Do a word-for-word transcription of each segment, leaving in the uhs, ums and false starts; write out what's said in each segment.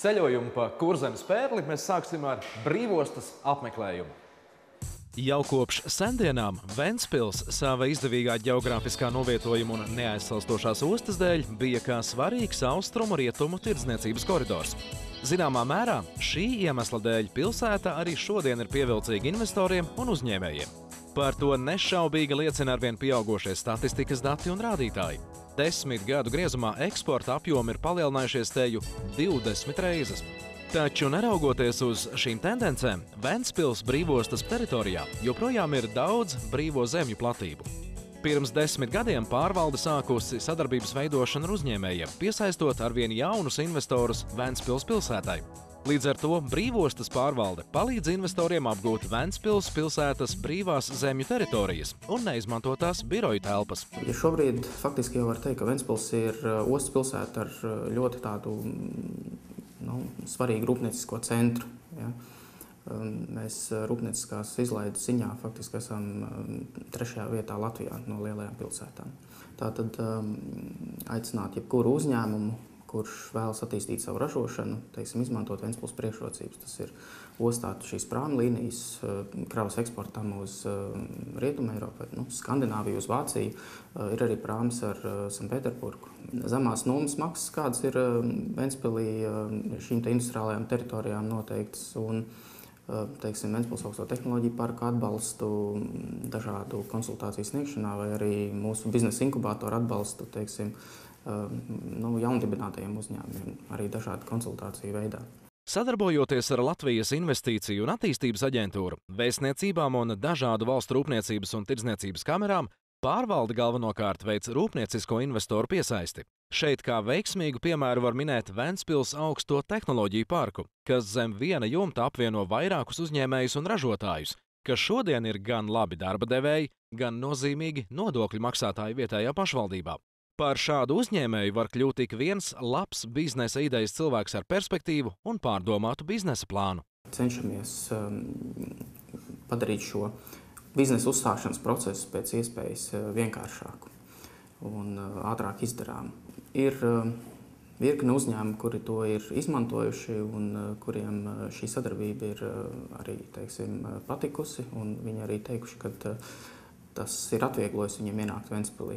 Ceļojumu pa Kurzemes pērli mēs sāksim ar brīvostas apmeklējumu. Jau kopš sendienām Ventspils sava izdevīgā ģeogrāfiskā novietojuma un neaizsalstošās ostas dēļ bija kā svarīgs austrumu rietumu tirdzniecības koridors. Zināmā mērā šī iemesla dēļ pilsēta arī šodien ir pievilcīga investoriem un uzņēmējiem. Par to nešaubīgi liecina arvien pieaugošie statistikas dati un rādītāji. Desmit gadu griezumā eksporta apjomi ir palielinājušies teju divdesmit reizes. Taču, neraugoties uz šīm tendencēm, Ventspils brīvostas teritorijā joprojām ir daudz brīvo zemju platību. Pirms desmit gadiem pārvalde sākusi sadarbības veidošanu ar uzņēmējiem, piesaistot arvien jaunus investorus Ventspils pilsētai. Līdz ar to brīvostas pārvalde palīdz investoriem apgūt Ventspils pilsētas brīvās zemju teritorijas un neizmantotās biroju telpas. Ja šobrīd faktiski jau var teikt, ka Ventspils ir ostas pilsēta ar ļoti tādu nu, svarīgu rūpniecisko centru. Ja. Mēs rūpnieciskās izlaides ziņā faktiski esam trešajā vietā Latvijā no lielajām pilsētām. Tātad aicināt jebkuru uzņēmumu, kurš vēlas attīstīt savu ražošanu, teiksim, izmantot Ventspils priekšrocības. Tas ir ostāt šīs prāmu līnijas, kravas eksportam uz Rietumu Eiropu, nu, Skandināviju, uz Vāciju. Ir arī prāmas ar Sanktpēterburgu. Zemās nulles maksas, kādas ir Ventspilī šīm te industriālajām teritorijām noteiktas, un teiksim, Ventspils augsto tehnoloģiju parku atbalstu, dažādu konsultāciju sniegšanā vai arī mūsu biznesa inkubātoru atbalstu, teiksim, nu, jaundibinātajiem uzņēmumiem, arī dažādu konsultāciju veidā. Sadarbojoties ar Latvijas Investīciju un attīstības aģentūru, vēstniecībām un dažādu valstu rūpniecības un tirdzniecības kamerām, pārvalde galvenokārt veic rūpniecisko investoru piesaisti. Šeit kā veiksmīgu piemēru var minēt Ventspils augsto tehnoloģiju parku, kas zem viena jumta apvieno vairākus uzņēmējus un ražotājus, kas šodien ir gan labi darba devēji, gan nozīmīgi nodokļu maksātāji vietējā pašvaldībā. Par šādu uzņēmēju var kļūt tik viens labs biznesa idejas cilvēks ar perspektīvu un pārdomātu biznesa plānu. Cenšamies um, padarīt šo biznesa uzsākšanas procesu pēc iespējas vienkāršāku un uh, ātrāk izdarām. Ir uh, virkne uzņēmumu, kuri to ir izmantojuši un uh, kuriem uh, šī sadarbība ir uh, arī, teiksim, patikusi, un viņi arī teikuši, ka uh, tas ir atvieglojis viņiem ienākt Ventspilī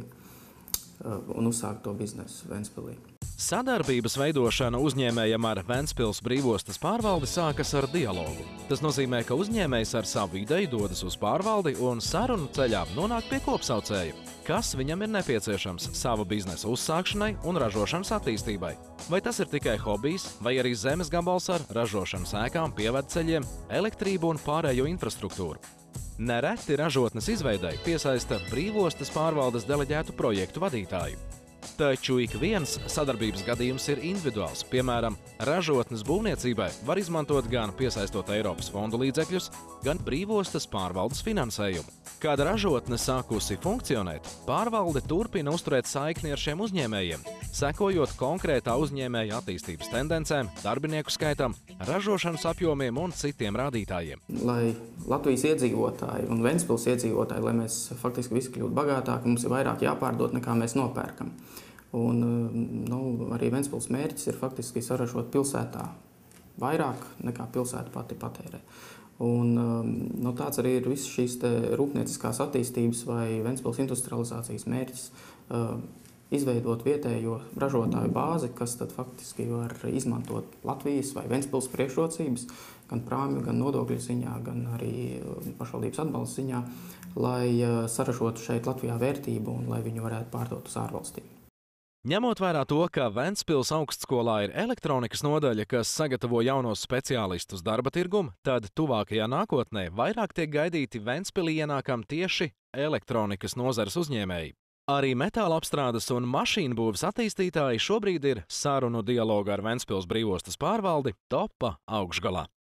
un uzsākt to biznesu Ventspilī. Sadarbības veidošana uzņēmējam ar Ventspils brīvostas pārvaldi sākas ar dialogu. Tas nozīmē, ka uzņēmējs ar savu ideju dodas uz pārvaldi un sarunu ceļā nonāk pie kopsaucēja, kas viņam ir nepieciešams sava biznesa uzsākšanai un ražošanas attīstībai. Vai tas ir tikai hobijs, vai arī zemes gabals ar ražošanas ēkām, pievedceļiem, elektrību un pārējo infrastruktūru. Nereti ražotnes izveidai piesaista brīvostas pārvaldes deleģētu projektu vadītāju. Taču ik viens sadarbības gadījums ir individuāls. Piemēram, ražotnes būvniecībai var izmantot gan piesaistot Eiropas fondu līdzekļus, gan brīvostas pārvaldes finansējumu. Kad ražotne sākusi funkcionēt, pārvalde turpina uzturēt saikni ar šiem uzņēmējiem, sekojot konkrētā uzņēmēja attīstības tendencēm, darbinieku skaitam, ražošanas apjomiem un citiem rādītājiem. Lai Latvijas iedzīvotāji un Ventspils iedzīvotāji, lai mēs faktiski visi kļūtu bagātāki, mums ir vairāk jāpārdod, nekā mēs nopērkam. Un, nu, arī Ventspils mērķis ir faktiski saražot pilsētā vairāk, nekā pilsēta pati patērē. Un, nu, tāds arī ir viss šīs te rūpnieciskās attīstības vai Ventspils industrializācijas mērķis izveidot vietējo ražotāju bāzi, kas tad faktiski var izmantot Latvijas vai Ventspils priekšrocības, gan prāmju, gan nodokļu ziņā, gan arī pašvaldības atbalsta ziņā, lai saražotu šeit Latvijā vērtību un lai viņu varētu pārdot uz ārvalstīm. Ņemot vērā to, ka Ventspils augstskolā ir elektronikas nodaļa, kas sagatavo jaunos speciālistus darba tirgumu, tad tuvākajā nākotnē vairāk tiek gaidīti Ventspilī ienākam tieši elektronikas nozares uzņēmēji. Arī metāla apstrādes un mašīnu būves attīstītāji šobrīd ir sarunu dialogu ar Ventspils brīvostas pārvaldi topa augšgalā.